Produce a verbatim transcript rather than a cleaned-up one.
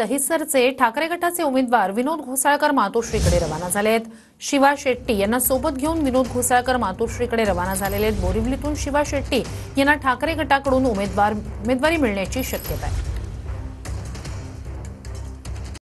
दहिसरचे ठाकरे गटाचे उमेदवार विनोद घोसाळकर मातोश्रीकडे रवाना झाले आहेत। शिवा शेट्टी यांना सोबत घेऊन विनोद घोसाळकर मातोश्रीकडे रवाना झालेले आहेत। बोरिवलीतून शिवा शेट्टी यांना ठाकरे गटाकडून उमेदवार उमेदवारी मिळण्याची शक्यता आहे।